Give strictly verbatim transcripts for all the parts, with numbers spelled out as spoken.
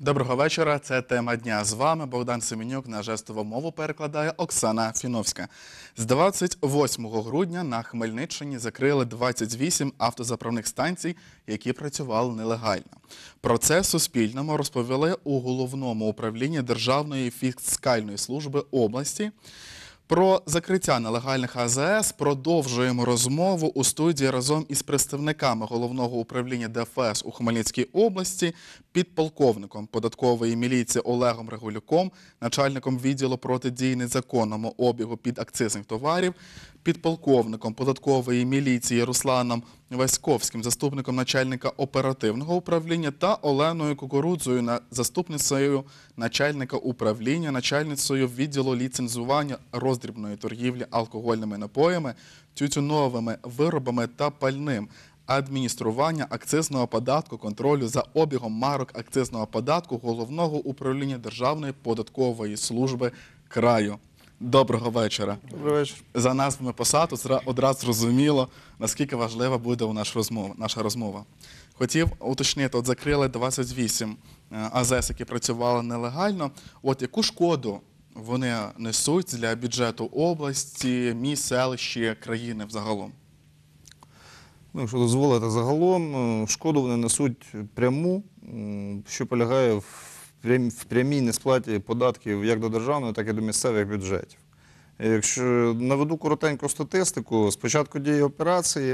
Доброго вечора, це тема дня. З вами Богдан Семенюк, на жестову мову перекладає Оксана Фіновська. З двадцять восьмого грудня на Хмельниччині закрили двадцять вісім автозаправних станцій, які працювали нелегально. Про це Суспільному розповіли у Головному управлінні Державної фіскальної служби області. Про закриття нелегальних А З С продовжуємо розмову у студії разом із представниками Головного управління Д Ф С у Хмельницькій області, підполковником податкової міліції Олегом Регулюком, начальником відділу протидії незаконному обігу підакцизних товарів, підполковником податкової міліції Русланом Васьковським, заступником начальника оперативного управління, та Оленою Кукурудзою, заступницею начальника управління, начальницею відділу ліцензування роздрібної торгівлі алкогольними напоями, тютюновими виробами та пальним, адміністрування акцизного податку, контролю за обігом марок акцизного податку Головного управління Державної податкової служби краю. Доброго вечора. Доброго вечора. За назвами посад одразу зрозуміло, наскільки важлива буде у нас розмова, наша розмова. Хотів уточнити, от закрили двадцять вісім А З С, які працювали нелегально. От яку шкоду вони несуть для бюджету області, міст, селищі, країни взагалом? Ну, якщо дозволите, загалом шкоду вони несуть пряму, що полягає в прямій несплаті податків як до державного, так і до місцевих бюджетів. Якщо наведу коротеньку статистику, з початку дії операції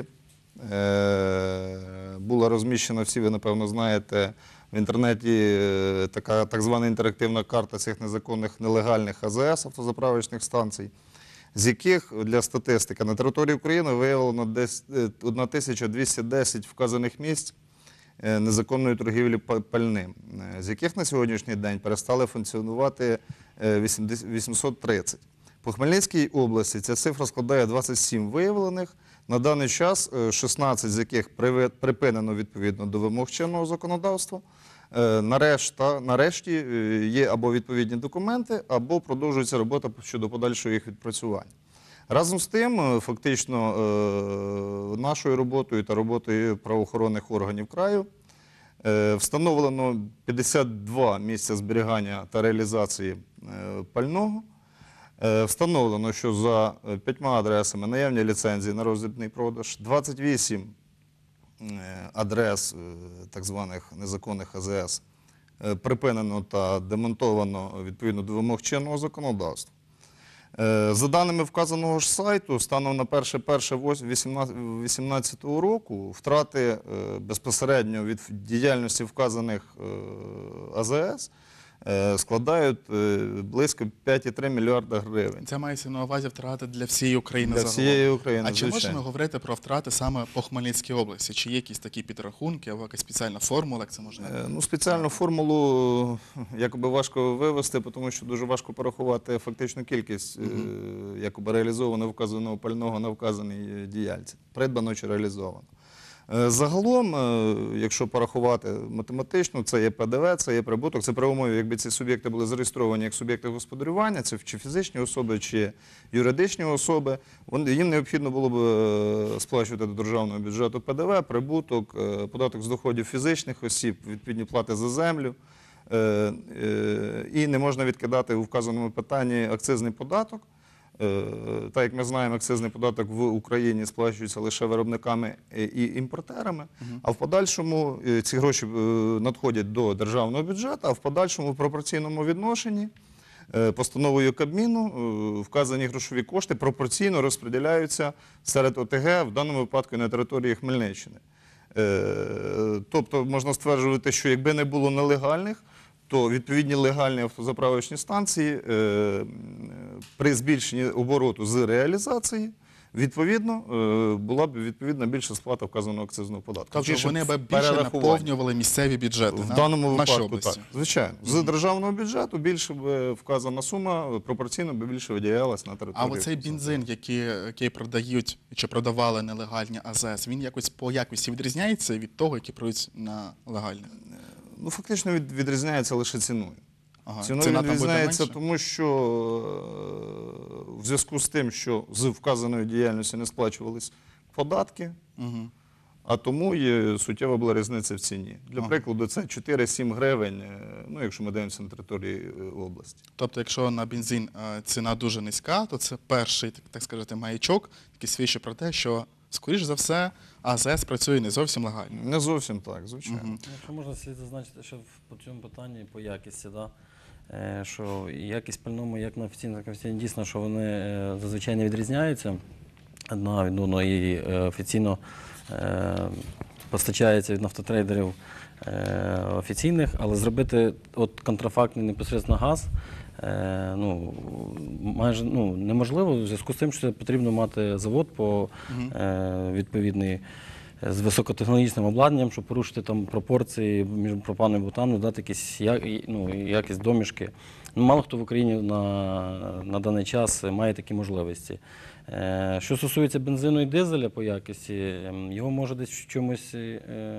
була розміщена, всі ви, напевно, знаєте, в інтернеті така так звана інтерактивна карта цих незаконних нелегальних А З С, автозаправочних станцій, з яких, для статистики, на території України виявлено тисяча двісті десять вказаних місць незаконної торгівлі пальним, з яких на сьогоднішній день перестали функціонувати вісімсот тридцять. По Хмельницькій області ця цифра складає двадцять сім виявлених, на даний час шістнадцять з яких припинено відповідно до вимог чинного законодавства. Нарешті є або відповідні документи, або продовжується робота щодо подальшого їх відпрацювання. Разом з тим, фактично, нашою роботою та роботою правоохоронних органів краю встановлено п'ятдесят два місця зберігання та реалізації пального. Встановлено, що за п'ятьма адресами наявні ліцензії на роздрібний продаж, двадцять вісім адрес так званих незаконних А З С припинено та демонтовано відповідно до вимог чинного законодавства. За даними вказаного ж сайту, станом на перше перше дві тисячі вісімнадцятого року втрати безпосередньо від діяльності вказаних А З С складають близько п'ять цілих три мільярда гривень. Це мається на увазі втрати для всієї України для загалом? Всієї України, а чи можемо говорити про втрати саме по Хмельницькій області? Чи є якісь такі підрахунки, або якась спеціальна формула, як це можна? Ну, спеціальну формулу якоби важко вивести, тому що дуже важко порахувати фактичну кількість uh-huh. якоби реалізованого вказаного пального на вказаній діяльці, придбано чи реалізовано. Загалом, якщо порахувати математично, це є П Д В, це є прибуток, це при умові, якби ці суб'єкти були зареєстровані як суб'єкти господарювання, це чи фізичні особи, чи юридичні особи, їм необхідно було б сплачувати до державного бюджету П Д В, прибуток, податок з доходів фізичних осіб, відповідні плати за землю, і не можна відкидати у вказаному питанні акцизний податок. Так, як ми знаємо, акцизний податок в Україні сплачується лише виробниками і імпортерами, uh-huh. а в подальшому ці гроші надходять до державного бюджету, а в подальшому в пропорційному відношенні постановою Кабміну вказані грошові кошти пропорційно розподіляються серед О Те Ге, в даному випадку на території Хмельниччини. Тобто можна стверджувати, що якби не було нелегальних, то відповідні легальні автозаправочні станції е, при збільшенні обороту з реалізації, відповідно, е, була б відповідна більша сплата вказаного акцизного податку. Тобто вони б більше наповнювали місцеві бюджети в даному випадку, так, звичайно. З Mm-hmm. державного бюджету більше б вказана сума пропорційно б більше виділялась на території. А оцей бензин, який, який продають чи продавали нелегальні А З С, він якось по якості відрізняється від того, який продають на легальних? Ну, фактично від, відрізняється лише ціною. Ага. Ціною відрізняється, тому що в зв'язку з тим, що з вказаної діяльності не сплачувались податки, угу. А тому є суттєва була різниця в ціні. Для Ага. прикладу, це чотири-сім гривень, е, ну, якщо ми дивимося на території е, області. Тобто, якщо на бензин е, ціна дуже низька, то це перший, так, так сказати, маячок, який свідчить про те, що, скоріш за все, АЗС працює не зовсім легально. Не зовсім так, звичайно. Мгм. Якщо можна слід зазначити, що в- по цьому питанні по якісті, да? е, що і якість пальному, як на офіційному, так і офіційному, дійсно, що вони е, зазвичай не відрізняються одна від одної, і е, офіційно е, постачається від нафтотрейдерів е, офіційних, але зробити от контрафактний непосередньо газ е, ну, майже ну, неможливо в зв'язку з тим, що потрібно мати завод по е, відповідний з високотехнологічним обладнанням, щоб порушити там пропорції між пропаном і бутаном, дати якісь я- і- ну, якість домішки. Ну, мало хто в Україні на, на даний час має такі можливості. Е, Що стосується бензину і дизеля по якості, ем, його може десь в чомусь е,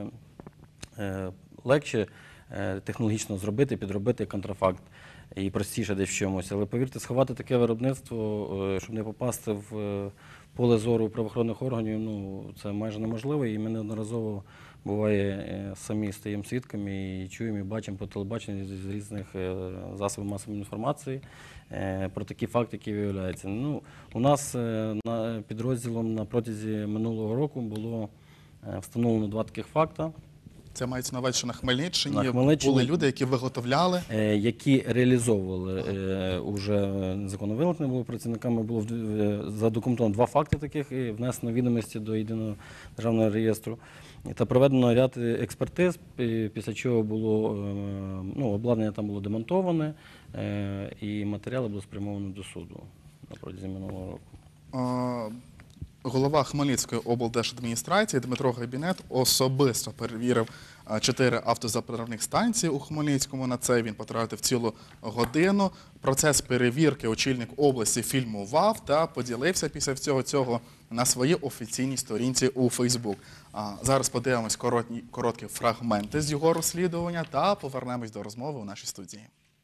е, легше е, технологічно зробити, підробити контрафакт і простіше десь в чомусь. Але повірте, сховати таке виробництво, е, щоб не попасти в е, поле зору правоохоронних органів, ну це майже неможливо. І ми неодноразово буває е, самі стаємо свідками і чуємо, і бачимо по телебаченню з- з різних е, засобів масової інформації е, про такі факти, які виявляються. Ну, у нас е, на підрозділом на протязі минулого року було е, встановлено два таких факти. Це мається на увазі, що на Хмельниччині, На Хмельниччині. були люди, які виготовляли. Е, які реалізовували е, уже незаконно вилучені були працівниками, було в- е, задокументовано два факти таких і внесено відомості до єдиного державного реєстру. І Та проведено ряд експертиз, пі- після чого було е, ну, обладнання там було демонтоване е, і матеріали було спрямовано до суду на протязі минулого року. Е, Голова Хмельницької облдержадміністрації Дмитро Гребінет особисто перевірив е, чотири автозаправних станції у Хмельницькому. На це він потратив цілу годину. Процес перевірки очільник області фільмував та поділився після всього цього на своїй офіційній сторінці у Фейсбук. А зараз подивимось коротні, короткі фрагменти з його розслідування та повернемось до розмови у нашій студії.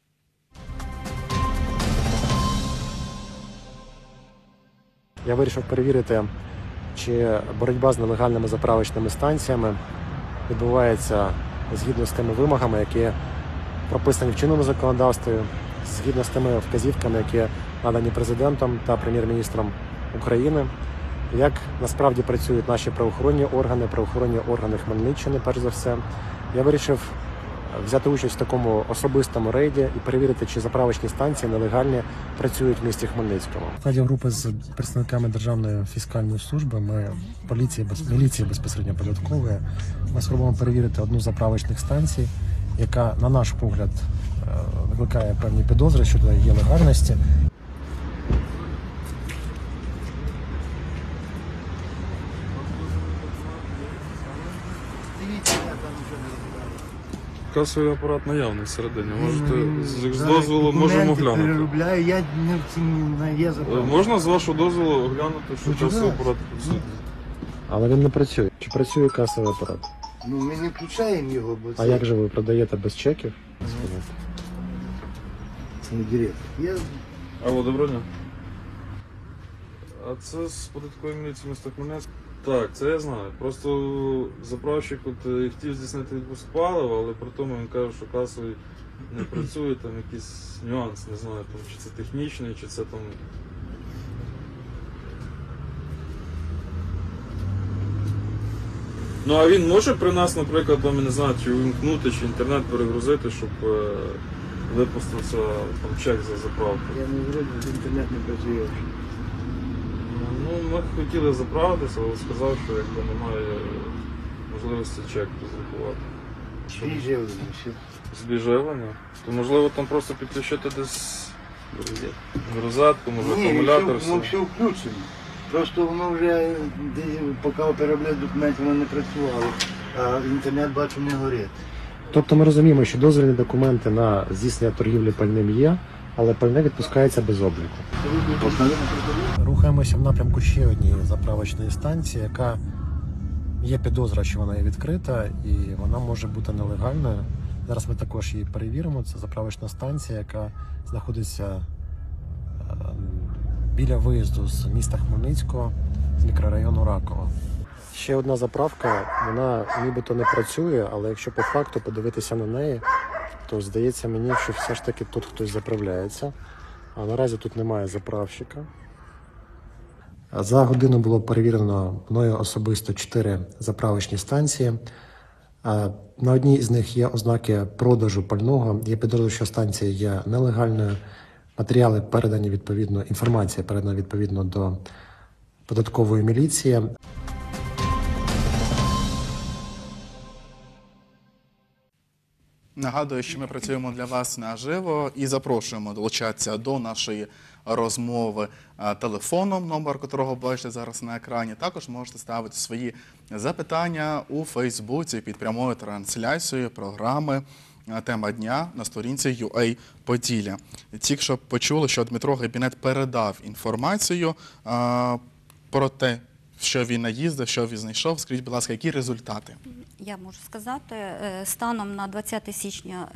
Я вирішив перевірити, чи боротьба з нелегальними заправочними станціями відбувається згідно з тими вимогами, які прописані в чинному законодавстві, згідно з тими вказівками, які надані президентом та прем'єр-міністром України. Як насправді працюють наші правоохоронні органи, правоохоронні органи Хмельниччини, перш за все. Я вирішив взяти участь в такому особистому рейді і перевірити, чи заправочні станції нелегальні працюють в місті Хмельницькому. В складі групи з представниками Державної фіскальної служби, ми поліції, без- міліції безпосередньо податкової, ми спробуємо перевірити одну з заправочних станцій, яка, на наш погляд, е, викликає певні підозри щодо її легальності. Касовий апарат наявний всередині. Можете з, з дозволу можемо глянути. Переробляю, я не в цім не є Е, заправка. Можна з вашого дозволу глянути, що Ну, касовий чудово. апарат працює? Але він не працює. Чи працює касовий апарат? Ну ми не включаємо його, бо А це, як же ви продаєте без чеків? це не директор. Я Алло, доброго дня. А це з податкової міліції міста Хмельницька? Так, це я знаю. Просто заправщик от е, хотів здійснити відпуск палива, але при тому він каже, що касовий не працює, там якийсь нюанс, не знаю, там, чи це технічний, чи це там. Ну а він може при нас, наприклад, там, я не знаю, чи увімкнути, чи інтернет перегрузити, щоб е, випустився там чек за заправку. я не вроді, інтернет не працює. Ну, ми хотіли заправитися, але сказав, що якби немає можливості чек розрахувати. Свіже все. Збіжевлення. То можливо там просто підключити десь в розетку, може Ні, акумулятор. все, ну, все. все включено. Просто воно вже, десь, поки переробляють документи, воно не працювало. А інтернет, бачу, не горить. Тобто ми розуміємо, що дозвільні документи на здійснення торгівлі пальним є, але пальне відпускається без обліку. Рухаємося в напрямку ще однієї заправочної станції, яка є підозра, що вона є відкрита і вона може бути нелегальною. Зараз ми також її перевіримо. Це заправочна станція, яка знаходиться е, біля виїзду з міста Хмельницького, з мікрорайону Раково. ще одна заправка, вона нібито не працює, але якщо по факту подивитися на неї, то здається мені, що все ж таки тут хтось заправляється. А наразі тут немає заправщика. За годину було перевірено мною особисто чотири заправочні станції. На одній з них є ознаки продажу пального. Я підозрюю, що станція є нелегальною. Матеріали передані відповідно, інформація передана відповідно до податкової міліції. Нагадую, що ми працюємо для вас наживо і запрошуємо долучатися до нашої розмови а, телефоном, номер котрого бачите зараз на екрані. Також можете ставити свої запитання у Фейсбуці під прямою трансляцією програми а, «Тема дня» на сторінці ю ей Поділля. Тільки що почули, що Дмитро Гебінет передав інформацію а, про те, що він наїздив, що він знайшов. Скажіть, будь ласка, які результати? Я можу сказати, е, станом на двадцяте січня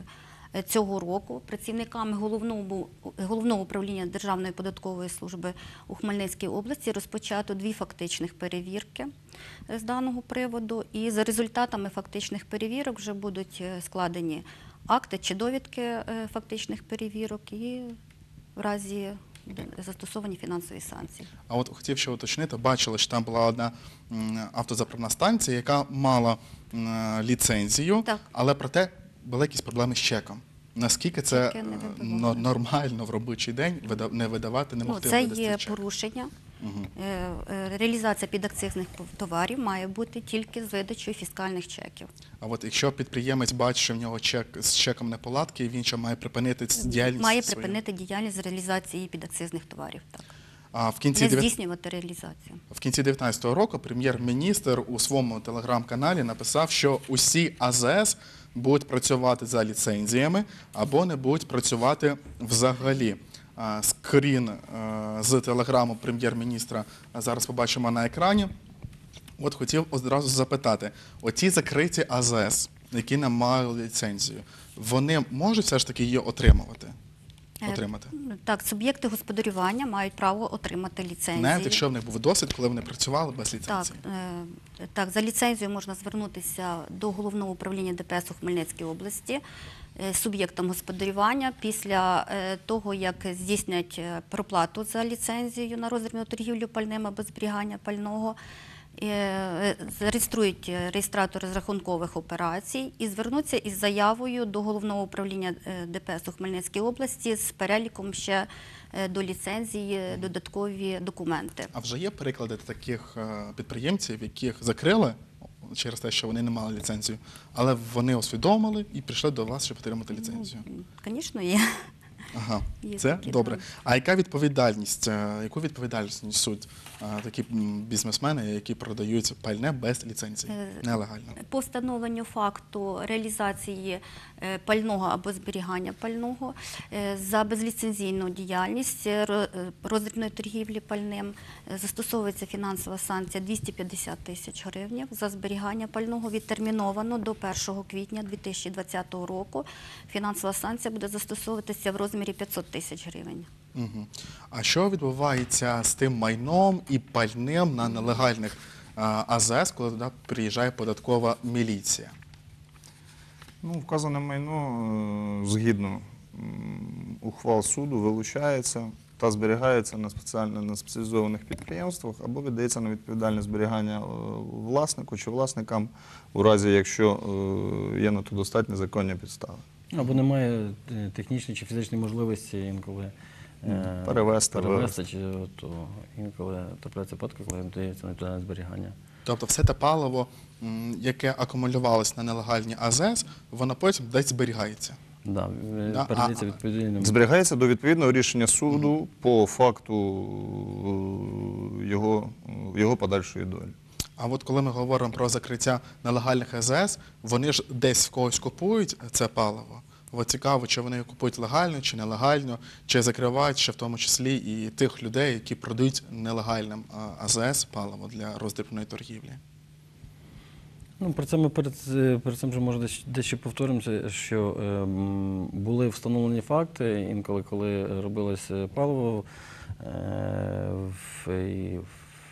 е, цього року працівниками головного, головного управління Державної податкової служби у Хмельницькій області розпочато дві фактичних перевірки з даного приводу. І за результатами фактичних перевірок вже будуть складені акти чи довідки е, фактичних перевірок і в разі застосовані фінансові санкції. А от хотів ще уточнити, бачили, що там була одна м, автозаправна станція, яка мала м, ліцензію, Так. але проте були якісь проблеми з чеком. Наскільки це Чеки не е, видавали. но- нормально в робочий день вида- не видавати, не Ну, могти це видати є чек? порушення. Мгм. Е, е, Реалізація підакцизних товарів має бути тільки з видачею фіскальних чеків. А от якщо підприємець бачить, що в нього чек з чеком неполадки, він ще має припинити ц- діяльність Має свою? припинити діяльність з реалізації підакцизних товарів. Так. А в кінці Не дев'ят- здійснювати реалізацію. В кінці дев'ятнадцятого року прем'єр-міністр у своєму телеграм-каналі написав, що усі а зе ес будуть працювати за ліцензіями або не будуть працювати взагалі. А, Скрін е, з телеграму прем'єр-міністра зараз побачимо на екрані. От хотів одразу запитати, оті закриті а зе ес, які не мали ліцензію, вони можуть все ж таки її отримувати? Е, Отримати? Так, суб'єкти господарювання мають право отримати ліцензії. Навіть якщо в них був досвід, коли вони працювали без Так, ліцензії? е, так, за ліцензією можна звернутися до головного управління Де Пе Ес у Хмельницькій області е, суб'єктам господарювання після е, того, як здійснять е, проплату за ліцензією на роздрібну торгівлю пальним або зберігання пального. е, Зареєструють реєстратор розрахункових операцій і звернуться із заявою до головного управління е, Де Пе Ес у Хмельницькій області з переліком ще е, до ліцензії додаткові документи. А вже є приклади таких е, підприємців, яких закрили через те, що вони не мали ліцензію, але вони усвідомили і прийшли до вас, щоб отримати ліцензію? Звісно, є. Ага, Є це такі, добре. так. А яка відповідальність, е, яку відповідальність несуть е, такі м, бізнесмени, які продають пальне без ліцензії, Е, нелегально? По встановленню факту реалізації е, пального або зберігання пального е, за безліцензійну діяльність е, ро- е, роздрібної торгівлі пальним е, застосовується фінансова санкція двісті п'ятдесят тисяч гривень. За зберігання пального відтерміновано до першого квітня дві тисячі двадцятого року. Фінансова санкція буде застосовуватися в розмірі п'ятсот тисяч гривень. Угу. А що відбувається з тим майном і пальним на нелегальних е, а зе ес, коли туди приїжджає податкова міліція? Ну, вказане майно е, згідно м, ухвал суду вилучається та зберігається на спеціально на спеціалізованих підприємствах або віддається на відповідальне зберігання е, власнику чи власникам у разі, якщо е, є на то достатні законні підстави. Або немає е, технічної чи фізичної можливості інколи е, Перевезти, перевезти чи то інколи трапляється випадки, коли їм дається на відповідальне зберігання. Тобто все те паливо, м, яке акумулювалось на нелегальні а зе ес, воно потім десь зберігається. Да, е, Да, передається а- відповідальним. Зберігається до відповідного рішення суду по факту е, його, е, його подальшої долі. А от коли ми говоримо про закриття нелегальних а зе ес, вони ж десь в когось купують це паливо. От цікаво, чи вони купують легально, чи нелегально, чи закривають ще в тому числі і тих людей, які продають нелегальним а, а зе ес паливо для роздрібної торгівлі. Ну, про це ми перед, е, перед цим же може десь- дещо повторимося, що е, м, були встановлені факти, інколи, коли робилось е, паливо, е, в, і в-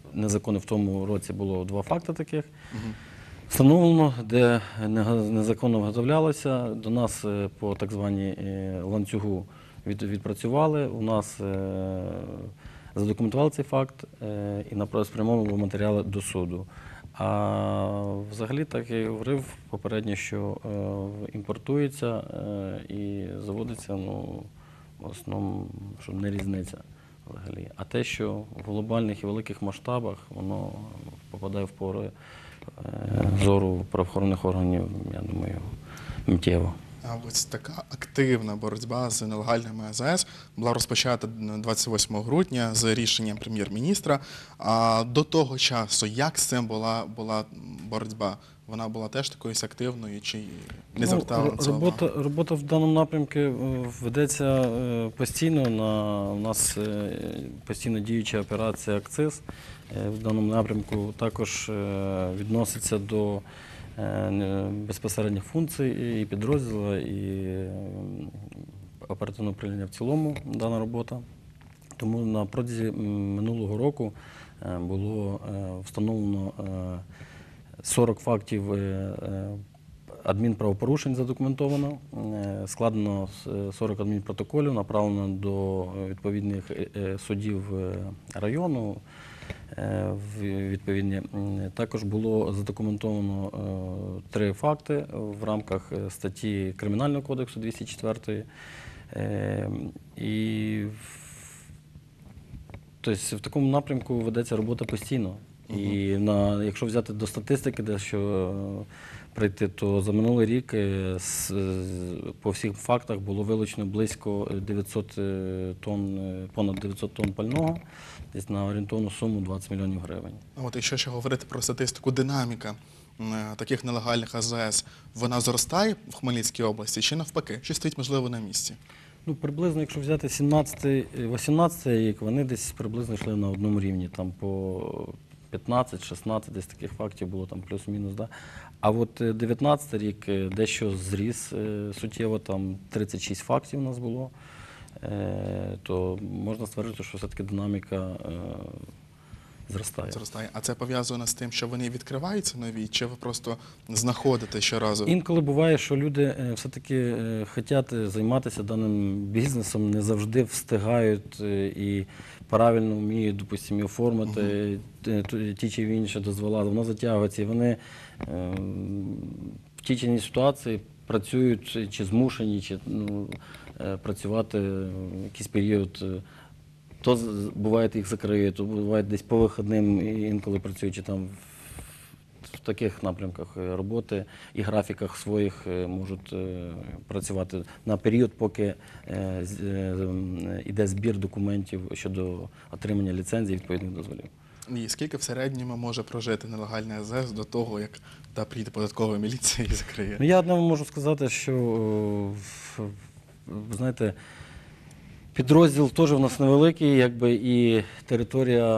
незаконно в тому році було два факти таких. Встановлено, де нега- незаконно виготовлялося, до нас е, по так званій е, ланцюгу від, відпрацювали, у нас е, задокументували цей факт е, і направ- спрямовували матеріали до суду. А взагалі, так я і говорив попередньо, що е, імпортується е, і заводиться, ну, в основному, що не різниця взагалі. А те, що в глобальних і великих масштабах, воно попадає в пори е, зору правоохоронних органів, я думаю, миттєво. А ось така активна боротьба з нелегальними АЗС була розпочата двадцять восьмого грудня з рішенням прем'єр-міністра. А до того часу, як з цим була, була боротьба? Вона була теж такою активною чи не звертала Ну, на це робота, увагу? робота в даному напрямку е, ведеться е, постійно. На, у нас е, постійно діюча операція «Акциз» е, в даному напрямку також е, відноситься до е, не- безпосередніх функцій і підрозділу, і е, оперативного управління в цілому дана робота. Тому на протязі м, минулого року е, було е, встановлено е, сорок фактів е, е, адмінправопорушень задокументовано, е, складено с- сорок адмінпротоколів, направлено до відповідних е, е, судів е, району. е, в- Відповідні. М, Також було задокументовано е, три факти в рамках е, статті Кримінального кодексу двісті чотири. Е, І тобто в такому напрямку ведеться робота постійно. І на, якщо взяти до статистики, дещо е, прийти, то за минулий рік е, з- з- по всіх фактах було вилучено близько дев'ятсот е, тонн, е, понад дев'ятсот тонн пального, десь на орієнтовну суму двадцять мільйонів гривень. А От якщо ще говорити про статистику, динаміка м, таких нелегальних АЗС, вона зростає в Хмельницькій області чи навпаки? Чи стоїть, можливо, на місці? Ну, приблизно, якщо взяти сімнадцятий-вісімнадцятий рік, вони десь приблизно йшли на одному рівні, там по п'ятнадцять-шістнадцять десь таких фактів було, там плюс-мінус. Да? А от е, дев'ятнадцятий рік е, дещо зріс е, суттєво, там тридцять шість фактів у нас було, е, то можна стверджувати, що все-таки динаміка е, зростає. Зростає. А це пов'язано з тим, що вони відкриваються нові, чи ви просто знаходите щоразу? Інколи буває, що люди е, все-таки е, хочуть займатися даним бізнесом, не завжди встигають е, і правильно вміють, допустимо, оформити е, т- ті чи інші дозвола. Воно затягується, і вони е, в тій чи іншій ситуації працюють чи- чи змушені, чи ну, е, працювати в якийсь період. е, То з- буває їх закриють, то буває десь по вихідним, і інколи працюючи там в- в таких напрямках е, роботи і графіках своїх е, можуть е, працювати на період, поки е, з- е, м, іде збір документів щодо отримання ліцензії відповідних дозволів. І скільки в середньому може прожити нелегальний АЗС до того, як та приїде податкова міліція і закриє? Ну, я одному можу сказати, що о, в- в- знаєте, підрозділ теж у нас невеликий, якби і територія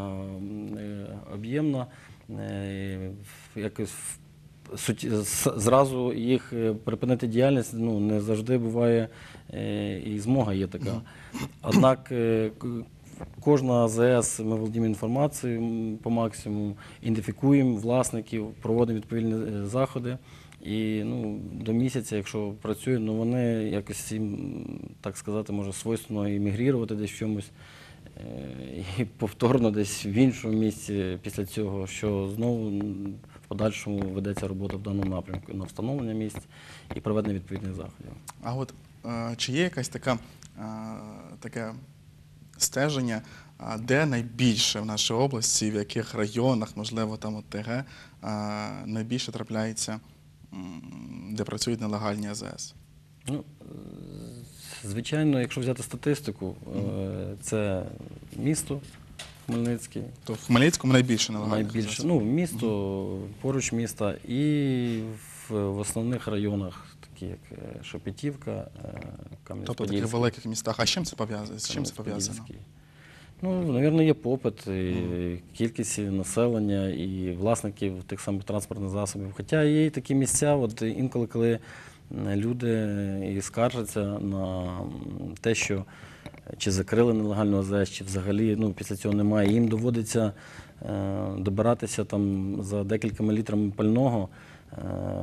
е, об'ємна. Е, в- Якось в- суті- з- зразу їх е, припинити діяльність ну, не завжди буває е, і змога є така. Однак е, к- кожна АЗС, ми володіємо інформацією м, по максимуму, ідентифікуємо власників, проводимо відповідні е, заходи. І ну, до місяця, якщо працюють, ну вони якось їм, так сказати, може свойственно іммігрувати десь в чомусь е, і повторно десь в іншому місці після цього, що знову м, в подальшому ведеться робота в даному напрямку на встановлення місць і проведення відповідних заходів. А от е, чи є якась така, е, таке стеження, а, де найбільше в нашій області, в яких районах, можливо, там от ТГ, е, найбільше трапляється, м, де працюють нелегальні АЗС? Ну, е, звичайно, якщо взяти статистику, е, це місто Хмельницький, То в Хмельницькому найбільше нелегальних найбільше, АЗС? ну, місто, поруч міста, і в, в основних районах, такі як е, Шепетівка, е, Тобто в таких Кам'янець-Подільський. великих містах. А з чим це пов'язано? З чим це пов'язано? Кам'янець-Подільський. Ну, мабуть, є попит, і кількість населення і власників тих самих транспортних засобів. Хоча є і такі місця, от інколи, коли люди і скаржаться на те, що чи закрили нелегальну АЗС, чи взагалі ну, після цього немає. Їм доводиться е, добиратися там за декількома літрами пального е,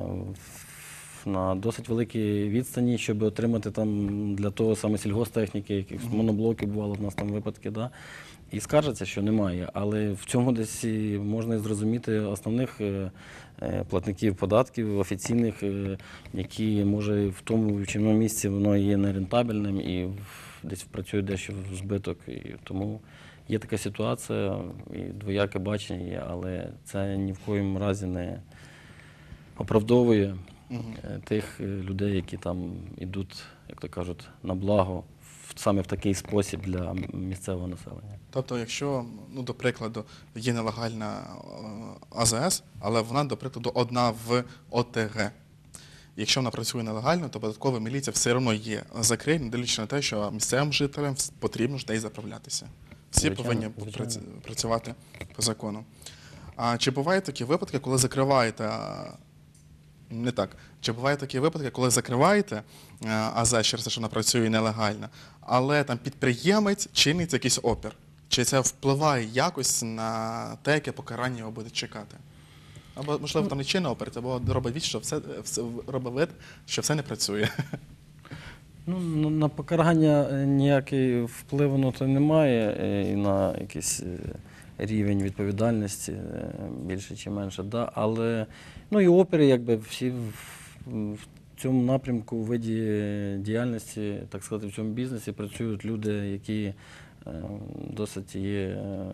на досить великій відстані, щоб отримати там для того саме сільгосптехніки, якихось моноблоків бувало в нас там випадки, да? І скаржаться, що немає. Але в цьому десь і можна і зрозуміти основних е, е, платників податків, офіційних, е, які, може, в тому чи іншому місці воно є нерентабельним і в- десь працює дещо в збиток. І тому є така ситуація, і двояке бачення є, але це ні в коїм разі не оправдовує е, тих е, людей, які там йдуть, як то кажуть, на благо в- саме в такий спосіб для м- місцевого населення. Тобто, якщо, ну, до прикладу, є нелегальна е, АЗС, але вона, до прикладу, одна в ОТГ. Якщо вона працює нелегально, то податкова міліція все одно є закриє, не дивлячись на те, що місцевим жителям вс- потрібно ж десь заправлятися. Всі Звичайно, повинні звичайно. праці- працювати по закону. А чи бувають такі випадки, коли закриваєте, а, не так, чи бувають такі випадки, коли закриваєте е, АЗС через те, що вона працює нелегально, але там підприємець чинить якийсь опір? Чи це впливає якось на те, яке покарання його буде чекати? Або, можливо, там не чинний опір, або робить вид, що все, все, робить вид, що все не працює. Ну, на- на покарання е, ніякий впливу на то немає, е, і на якийсь е, рівень відповідальності е, більше чи менше. Да? Але ну, і опери, якби всі в, в цьому напрямку, у виді діяльності, так сказати, в цьому бізнесі працюють люди, які е, досить є е,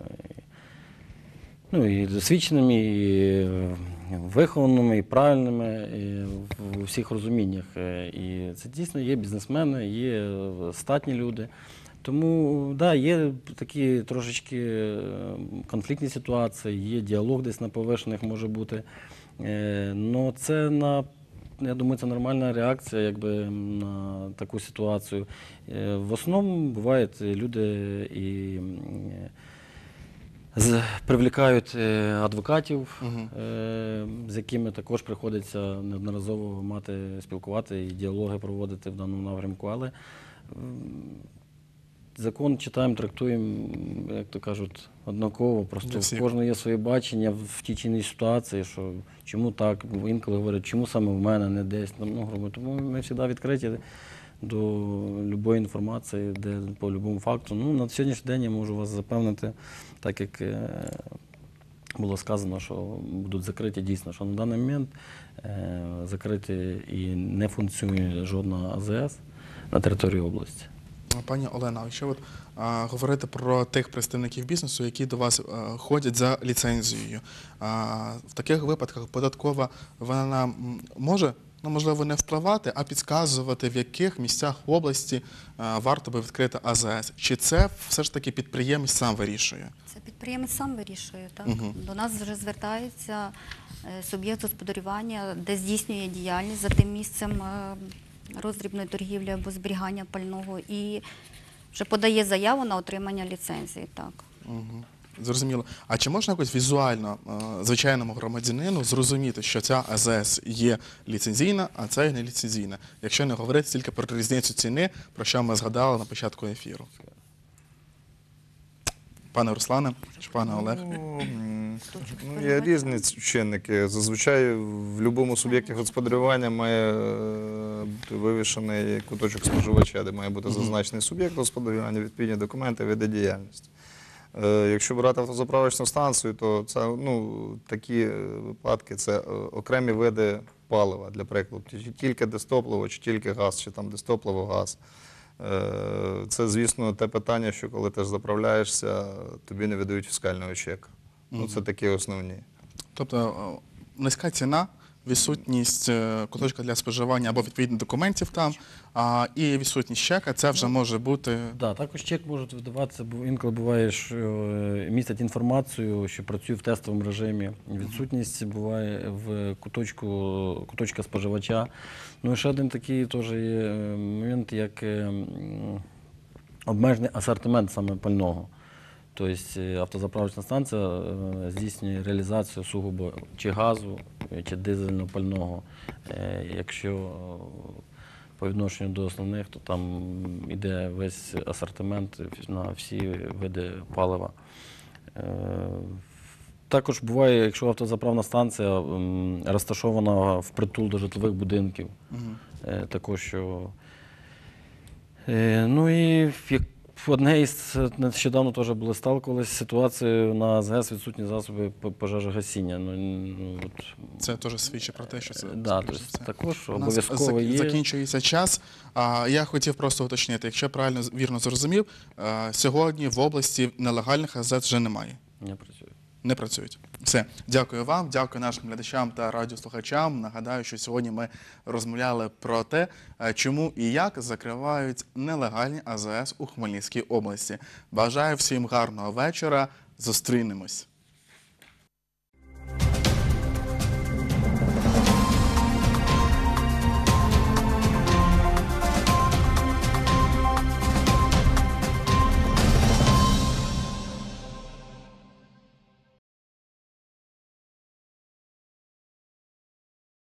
ну, і досвідченими, і е, вихованими, і правильними і в усіх розуміннях. Е, І це дійсно є бізнесмени, є е, статні люди. Тому да, є такі трошечки е, конфліктні ситуації, є діалог десь на повишених може бути. Е, Но це на я думаю, це нормальна реакція якби, на таку ситуацію. Е, В основному бувають люди і м, з- привлікають е, адвокатів, е, з якими також приходиться неодноразово мати, спілкувати і діалоги проводити в даному напрямку. Але м, закон читаємо, трактуємо, як то кажуть, однаково. Для Просто в всіх. кожного є своє бачення в тій чи іншій ситуації, що чому так, інколи говорять, чому саме в мене, не десь. Ну, грубо. Тому ми завжди відкриті до будь-якої інформації, де по будь-якому факту. Ну, на сьогоднішній день я можу вас запевнити, так як е, було сказано, що будуть закриті дійсно, що на даний момент е, закриті і не функціонує жодна АЗС на території області. Пані Олена, якщо от, а, говорити про тих представників бізнесу, які до вас а, ходять за ліцензією, а, в таких випадках податкова вона м, може, ну, можливо, не впливати, а підказувати, в яких місцях області а, варто би відкрити АЗС. Чи це все ж таки підприємець сам вирішує? Це підприємець сам вирішує. Так? Мгм. До нас вже звертається е, суб'єкт господарювання, де здійснює діяльність за тим місцем е, роздрібної торгівлі або зберігання пального і вже подає заяву на отримання ліцензії. Так. Угу. Зрозуміло. А чи можна якось візуально е, звичайному громадянину зрозуміти, що ця АЗС є ліцензійна, а це є не ліцензійна, якщо не говорити тільки про різницю ціни, про що ми згадали на початку ефіру? Пане Руслане чи пане Олег? Ну, м, ну, є різні чинники. Зазвичай в будь-якому суб'єкті господарювання має е, бути вивішений куточок споживача, де має бути зазначений суб'єкт господарювання, відповідні документи, види діяльності. Е, Якщо брати автозаправочну станцію, то це ну, такі е, випадки це е, окремі види палива, для прикладу, чи тільки дистопливо, чи тільки газ, чи там дистопливо, газ. Е, Це, звісно, те питання, що коли ти ж заправляєшся, тобі не видають фіскального чека. Ну, це такі основні. Тобто е, низька ціна, відсутність е, куточка для споживання або відповідних документів там, а, і відсутність чека, це вже може бути. Да, також чек може видаватися, бо інколи буває, що е, містять інформацію, що працює в тестовому режимі. Відсутність буває в куточку, куточка споживача. Ну і ще один такий теж є момент, як е, м, обмежений асортимент саме пального. Тобто е, автозаправочна станція е, здійснює реалізацію сугубо чи газу, е, чи дизельно-пального. Е, Якщо е, по відношенню до основних, то там йде весь асортимент на всі види палива. Е, Також буває, якщо автозаправна станція м, розташована впритул до житлових будинків, е, також що. Е, Ну і як одне із нещодавно теж були сталкувалися з ситуацією на АЗС відсутні засоби по- пожежогасіння. Ну, ну, от, Це теж свідчить про те, що це е, да, скоріше тобто, за все. також У нас обов'язково зак- є. закінчується час. А я хотів просто уточнити, якщо я правильно вірно зрозумів, е, сьогодні в області нелегальних АЗС вже немає. Не працює. Не працюють. Все, дякую вам, дякую нашим глядачам та радіослухачам. Нагадаю, що сьогодні ми розмовляли про те, е, чому і як закривають нелегальні АЗС у Хмельницькій області. Бажаю всім гарного вечора. Зустрінемось.